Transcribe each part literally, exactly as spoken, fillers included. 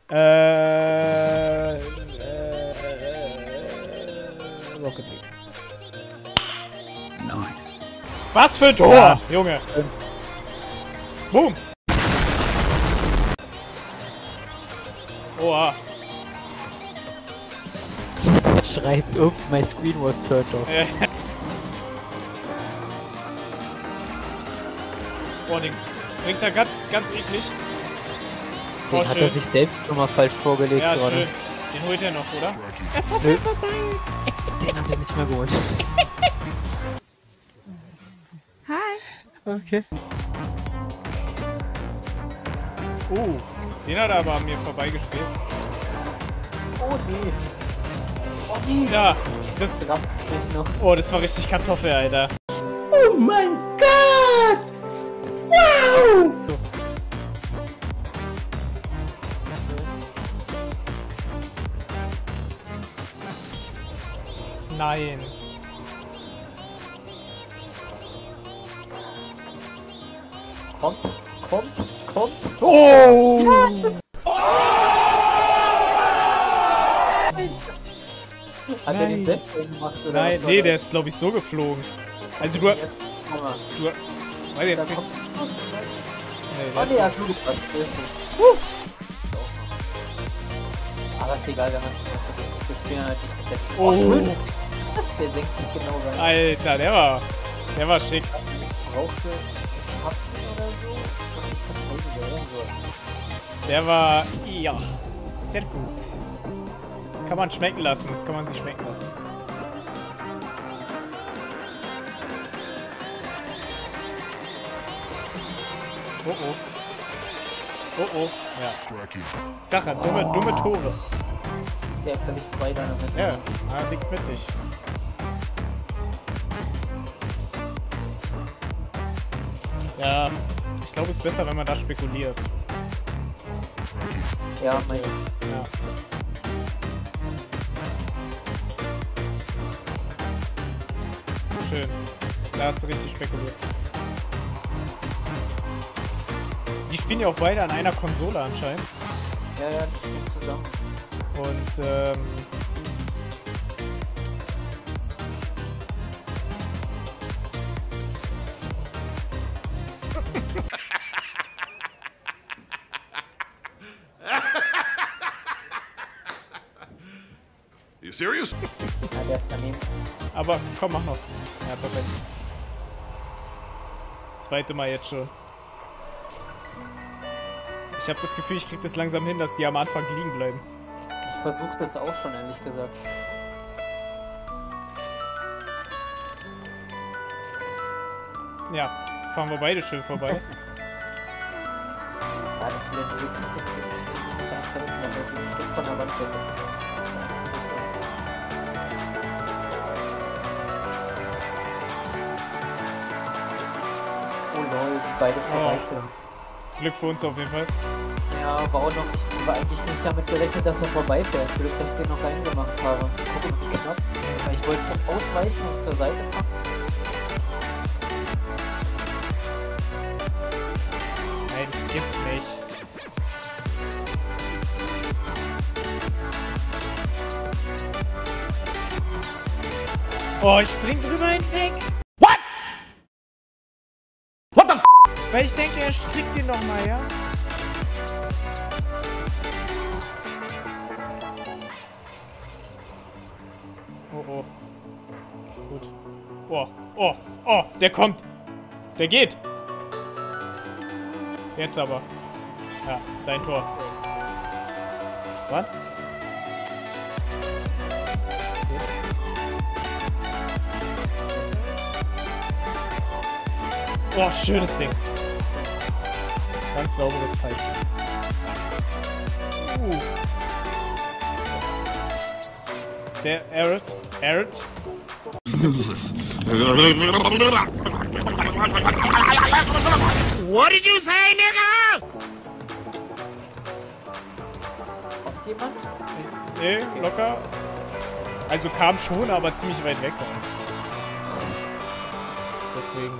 Äh, äh, Rocket League. Nice. Was für ein Tor, ja. Junge. Boom. Oha. Der schreibt, ups, my screen was turned off. Boah, den bringt er ganz, ganz eklig. Den oh, hat schön. er sich selbst schon mal falsch vorgelegt. Ja, gerade. schön. Den holt er noch, oder? Er Nö. Den hat er nicht mehr geholt. Hi. Okay. Oh, den hat er aber an mir vorbeigespielt. Oh nee. Oh nee. Ja, das... Das gab's nicht noch. Oh, das war richtig Kartoffel, Alter. Oh mein Gott! Wow! So. Nein. Kommt, kommt, kommt. Oh! Hat er den selbst gemacht oder Nein, was war nee, das? der ist glaube ich so geflogen. Also du... Jetzt, guck mal. du weiß jetzt Da nicht. kommt- Nee, Oh der nee, ist er hat nur gepasst. Sehr gut. Aber ist egal, wenn man sich noch vergisst. Wir spielen halt nicht das letzte. Oh. schön. Der senkt sich genau rein. Alter, der war... Der war schick. Brauchte Schatten oder so? Ich verteidige irgendwas. Der war... Ja. Sehr gut. Kann man schmecken lassen. Kann man sich schmecken lassen. Oh oh. Oh oh. Ja. Ich sag ja, dumme, dumme Tore. Ist der völlig frei da in der Mitte? Ja, ah, liegt mittig. Ja, ich glaube, es ist besser, wenn man da spekuliert. Ja, mein ich. Ja. Schön. Da hast du richtig spekuliert. Die spielen ja auch beide an einer Konsole anscheinend. Ja, ja, die spielen zusammen. Und, ähm... You serious? Ja, der ist daneben. Aber komm, mach noch. Ja, perfekt. Zweite Mal jetzt schon. Ich habe das Gefühl, ich krieg das langsam hin, dass die am Anfang liegen bleiben. Ich versuche das auch schon, ehrlich gesagt. Ja, fahren wir beide schön vorbei. Ja, das ist wieder diese Taktik, die ich nicht einschätzen, wenn der so ein Stück von der Wand weg ist. Das ist einfach super. Oh lol, die beide vorbeiführen. Glück für uns auf jeden Fall. Ja, aber auch noch, ich habe eigentlich nicht damit gerechnet, dass er vorbeifährt. Glück, dass ich den noch reingemacht habe. Guck mal, wie knapp. Weil ich wollte ausweichen und zur Seite fahren. Nein, das gibt's nicht. Oh, ich spring drüber hinweg. What? What the f? Weil ich denke, er kriegt ihn nochmal, ja? Oh, oh. Gut. Oh, oh, oh, der kommt. Der geht. Jetzt aber. Ja, dein Tor. Was? Oh, schönes Ding. Ganz sauberes Teil. Uh. Der Aaron. Aaron. What did you say, nigga? Kommt jemand? Nee, locker. Also kam schon, aber ziemlich weit weg. Deswegen.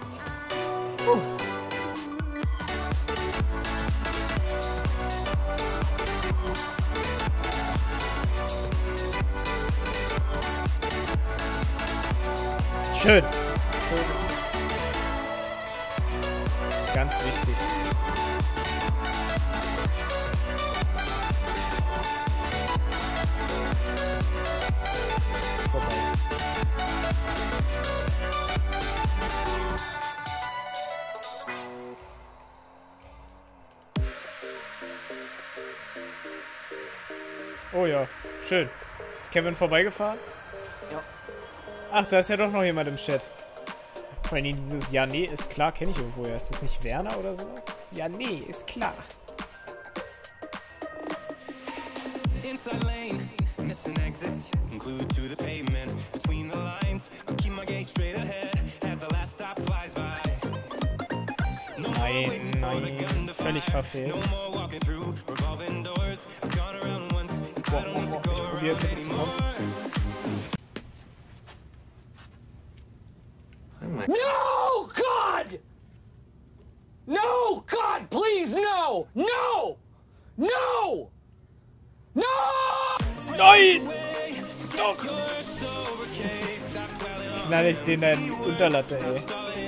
Uh. Schön. Ganz wichtig. Vorbei. Oh ja, schön. Ist Kevin vorbeigefahren? Ja. Ach, da ist ja doch noch jemand im Chat. Vor allem dieses Ja, nee, ist klar, kenne ich irgendwoher. Ist das nicht Werner oder sowas? Ja, nee, ist klar. Inside lane, missing exits, glued to the pavement. Between the lines, I'll keep my gaze straight ahead as the last stop flies by. No more waiting for the gun to Völlig fire. verfehlt. No more walking through revolving doors. I've gone around once, I don't need to go Ich probiere around bitte zu kommen. anymore. No, God! No, God, please, no! No! No! No! Nein! Doch! Knall ich den in Unterlatte, ey.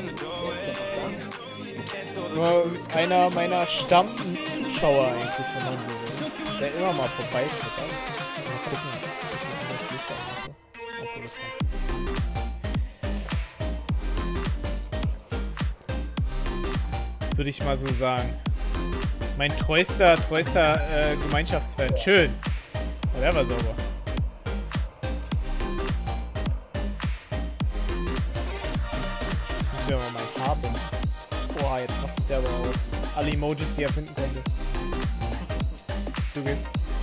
Nur einer meiner Stamm-Zuschauer eigentlich, wenn man so will. Der immer mal vorbeischnuppert. Mal gucken, ob ich ein anderes Licht anmache. Obwohl das ganz gut. Würde ich mal so sagen. Mein treuster, treuster äh, Gemeinschaftsfan. Schön. Ja, der war sauber. Ich muss ja mal mein Haar binden. Boah, jetzt rastet der aber aus. Alle Emojis, die er finden konnte. Du gehst.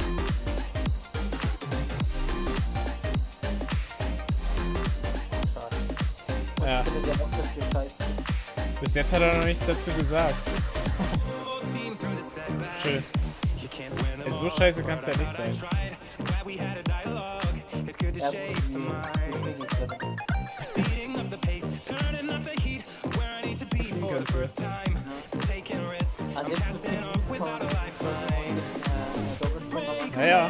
Ja. Ich finde, der macht das hier scheiße. Bis jetzt hat er noch nichts dazu gesagt. Schön. Ey, so scheiße kann es ja nicht sein. Ja, gut, die Beschwingung drin. Also jetzt müssen wir uns kommen, äh, Doppelsprung machen. Naja.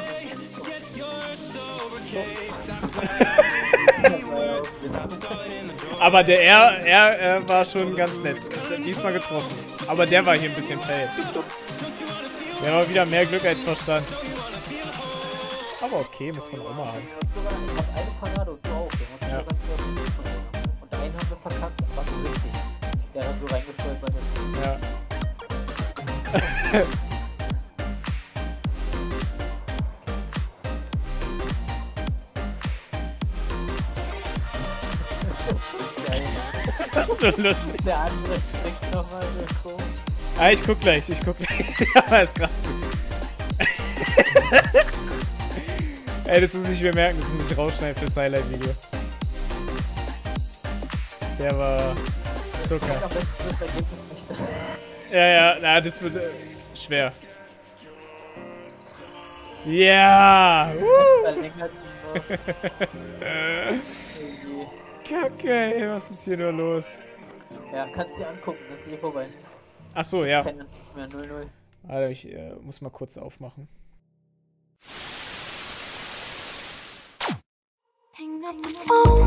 Aber der R, R äh, war schon ganz nett. Diesmal getroffen. Aber der war hier ein bisschen fail. Der war wieder mehr Glück als Verstand. Aber okay, muss man auch mal haben. Ich hab eine Parade und du auch. Du musst Ja. ja. ganz klar und einen haben wir verkackt, was so richtig. Der da so reingestolpert ist. Ja. Geil. Das ist so lustig. Der andere springt nochmal so komisch. Ah, ich guck gleich, ich guck gleich. Ja, ist gerade so. Ey, das muss ich mir merken, das muss ich rausschneiden fürs Highlight-Video. Der war Zucker. Am besten das Ergebnis nicht da. Ja, ja, na, das wird äh, schwer. Ja! Yeah. Verlängert ihn noch. Kacke, ey, was ist hier nur los? Ja, kannst dir angucken, das ist eh vorbei. Ach so, ja. Keine mehr null null. Alter, ich äh, muss mal kurz aufmachen. Hang up the phone.